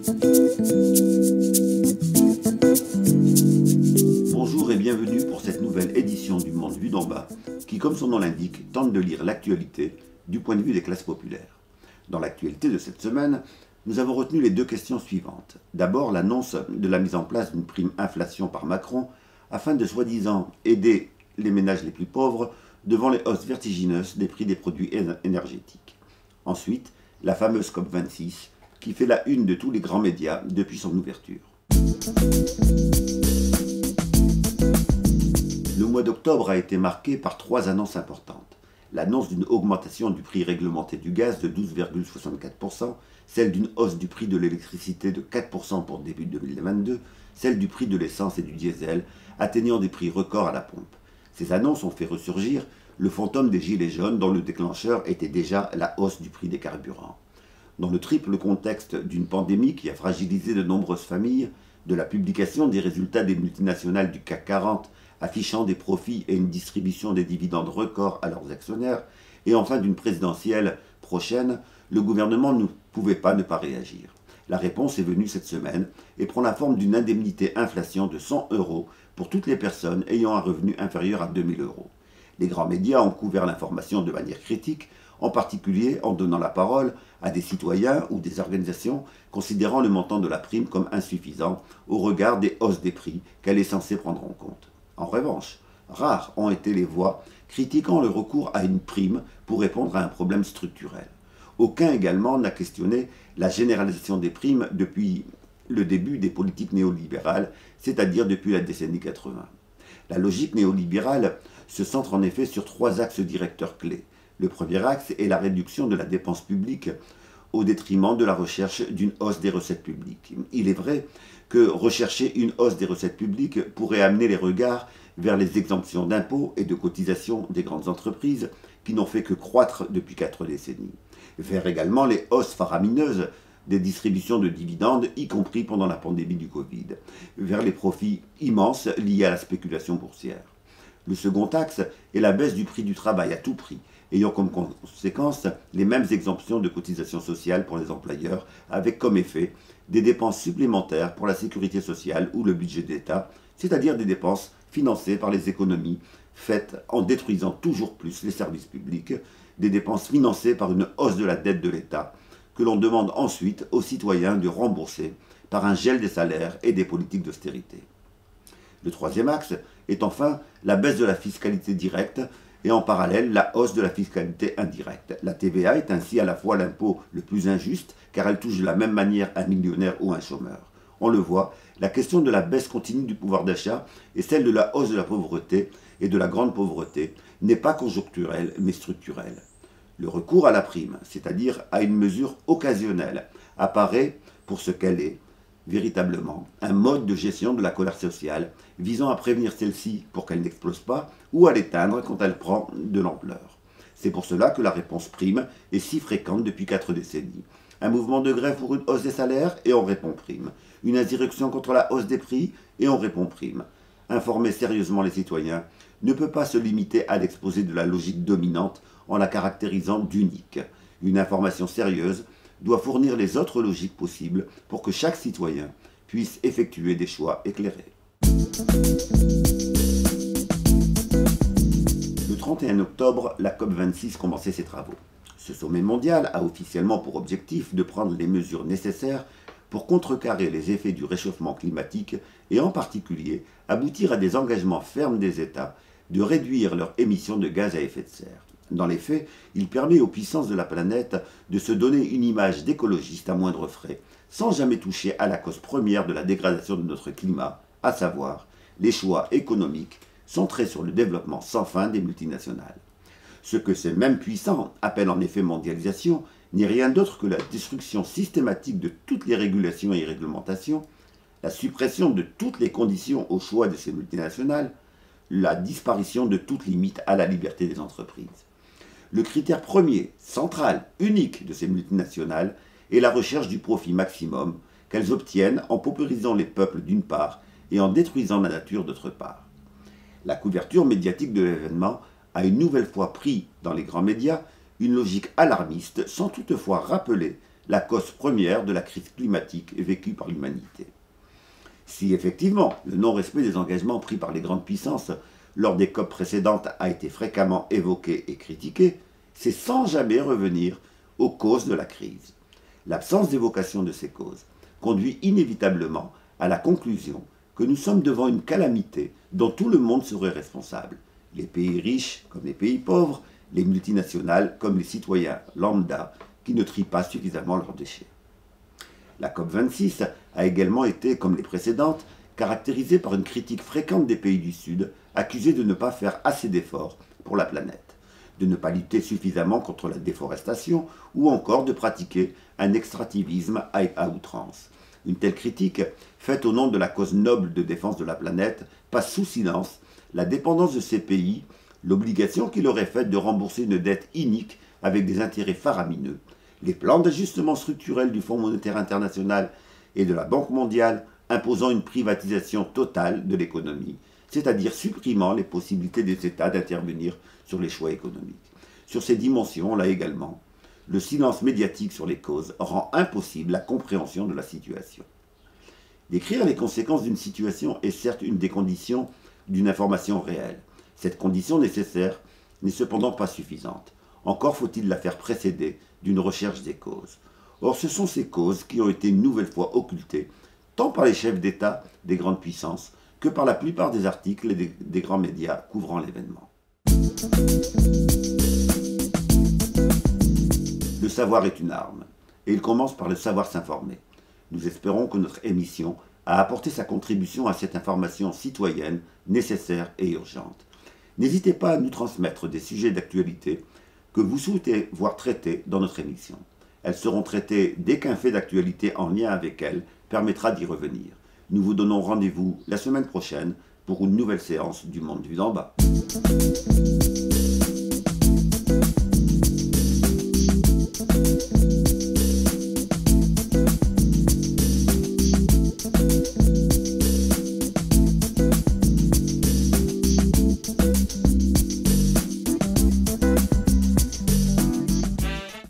Bonjour et bienvenue pour cette nouvelle édition du Monde vu d'en bas, qui, comme son nom l'indique, tente de lire l'actualité du point de vue des classes populaires. Dans l'actualité de cette semaine, nous avons retenu les deux questions suivantes. D'abord, l'annonce de la mise en place d'une prime inflation par Macron, afin de soi-disant aider les ménages les plus pauvres devant les hausses vertigineuses des prix des produits énergétiques. Ensuite, la fameuse COP26, qui fait la une de tous les grands médias depuis son ouverture. Le mois d'octobre a été marqué par trois annonces importantes. L'annonce d'une augmentation du prix réglementé du gaz de 12,64%, celle d'une hausse du prix de l'électricité de 4% pour début 2022, celle du prix de l'essence et du diesel, atteignant des prix records à la pompe. Ces annonces ont fait ressurgir le fantôme des gilets jaunes dont le déclencheur était déjà la hausse du prix des carburants. Dans le triple contexte d'une pandémie qui a fragilisé de nombreuses familles, de la publication des résultats des multinationales du CAC 40 affichant des profits et une distribution des dividendes records à leurs actionnaires, et enfin d'une présidentielle prochaine, le gouvernement ne pouvait pas ne pas réagir. La réponse est venue cette semaine et prend la forme d'une indemnité inflation de 100 € pour toutes les personnes ayant un revenu inférieur à 2 000 €. Les grands médias ont couvert l'information de manière critique, en particulier en donnant la parole à des citoyens ou des organisations considérant le montant de la prime comme insuffisant au regard des hausses des prix qu'elle est censée prendre en compte. En revanche, rares ont été les voix critiquant le recours à une prime pour répondre à un problème structurel. Aucun également n'a questionné la généralisation des primes depuis le début des politiques néolibérales, c'est-à-dire depuis la décennie 80. La logique néolibérale se centre en effet sur trois axes directeurs clés. Le premier axe est la réduction de la dépense publique au détriment de la recherche d'une hausse des recettes publiques. Il est vrai que rechercher une hausse des recettes publiques pourrait amener les regards vers les exemptions d'impôts et de cotisations des grandes entreprises qui n'ont fait que croître depuis 4 décennies. Vers également les hausses faramineuses des distributions de dividendes, y compris pendant la pandémie du Covid, vers les profits immenses liés à la spéculation boursière. Le second axe est la baisse du prix du travail à tout prix, ayant comme conséquence les mêmes exemptions de cotisations sociales pour les employeurs, avec comme effet des dépenses supplémentaires pour la sécurité sociale ou le budget d'État, c'est-à-dire des dépenses financées par les économies faites en détruisant toujours plus les services publics, des dépenses financées par une hausse de la dette de l'État, que l'on demande ensuite aux citoyens de rembourser par un gel des salaires et des politiques d'austérité. Le troisième axe est enfin la baisse de la fiscalité directe et en parallèle la hausse de la fiscalité indirecte. La TVA est ainsi à la fois l'impôt le plus injuste car elle touche de la même manière un millionnaire ou un chômeur. On le voit, la question de la baisse continue du pouvoir d'achat et celle de la hausse de la pauvreté et de la grande pauvreté n'est pas conjoncturelle mais structurelle. Le recours à la prime, c'est-à-dire à une mesure occasionnelle, apparaît pour ce qu'elle est, véritablement, un mode de gestion de la colère sociale visant à prévenir celle-ci pour qu'elle n'explose pas ou à l'éteindre quand elle prend de l'ampleur. C'est pour cela que la réponse prime est si fréquente depuis 4 décennies. Un mouvement de grève pour une hausse des salaires et on répond prime. Une insurrection contre la hausse des prix et on répond prime. Informer sérieusement les citoyens ne peut pas se limiter à l'exposé de la logique dominante en la caractérisant d'unique. Une information sérieuse doit fournir les autres logiques possibles pour que chaque citoyen puisse effectuer des choix éclairés. Le 31 octobre, la COP26 commençait ses travaux. Ce sommet mondial a officiellement pour objectif de prendre les mesures nécessaires pour contrecarrer les effets du réchauffement climatique et en particulier aboutir à des engagements fermes des États de réduire leurs émissions de gaz à effet de serre. Dans les faits, il permet aux puissances de la planète de se donner une image d'écologiste à moindre frais, sans jamais toucher à la cause première de la dégradation de notre climat, à savoir les choix économiques centrés sur le développement sans fin des multinationales. Ce que ces mêmes puissants appellent en effet mondialisation n'est rien d'autre que la destruction systématique de toutes les régulations et réglementations, la suppression de toutes les conditions au choix de ces multinationales, la disparition de toute limite à la liberté des entreprises. Le critère premier, central, unique de ces multinationales est la recherche du profit maximum qu'elles obtiennent en paupérisant les peuples d'une part et en détruisant la nature d'autre part. La couverture médiatique de l'événement a une nouvelle fois pris dans les grands médias une logique alarmiste sans toutefois rappeler la cause première de la crise climatique vécue par l'humanité. Si effectivement le non-respect des engagements pris par les grandes puissances lors des COP précédentes a été fréquemment évoqué et critiqué, c'est sans jamais revenir aux causes de la crise. L'absence d'évocation de ces causes conduit inévitablement à la conclusion que nous sommes devant une calamité dont tout le monde serait responsable, les pays riches comme les pays pauvres, les multinationales comme les citoyens lambda qui ne trient pas suffisamment leurs déchets. La COP26 a également été, comme les précédentes, caractérisée par une critique fréquente des pays du Sud, accusés de ne pas faire assez d'efforts pour la planète, de ne pas lutter suffisamment contre la déforestation ou encore de pratiquer un extractivisme à outrance. Une telle critique, faite au nom de la cause noble de défense de la planète, passe sous silence la dépendance de ces pays, l'obligation qui leur est faite de rembourser une dette inique avec des intérêts faramineux, les plans d'ajustement structurel du Fonds monétaire international et de la Banque mondiale imposant une privatisation totale de l'économie, c'est-à-dire supprimant les possibilités des États d'intervenir sur les choix économiques. Sur ces dimensions, là également, le silence médiatique sur les causes rend impossible la compréhension de la situation. Décrire les conséquences d'une situation est certes une des conditions d'une information réelle. Cette condition nécessaire n'est cependant pas suffisante. Encore faut-il la faire précéder d'une recherche des causes. Or, ce sont ces causes qui ont été une nouvelle fois occultées, tant par les chefs d'État des grandes puissances que par la plupart des articles et des grands médias couvrant l'événement. Le savoir est une arme, et il commence par le savoir s'informer. Nous espérons que notre émission a apporté sa contribution à cette information citoyenne, nécessaire et urgente. N'hésitez pas à nous transmettre des sujets d'actualité que vous souhaitez voir traités dans notre émission. Elles seront traitées dès qu'un fait d'actualité en lien avec elles permettra d'y revenir. Nous vous donnons rendez-vous la semaine prochaine pour une nouvelle séance du Monde vu d'en bas.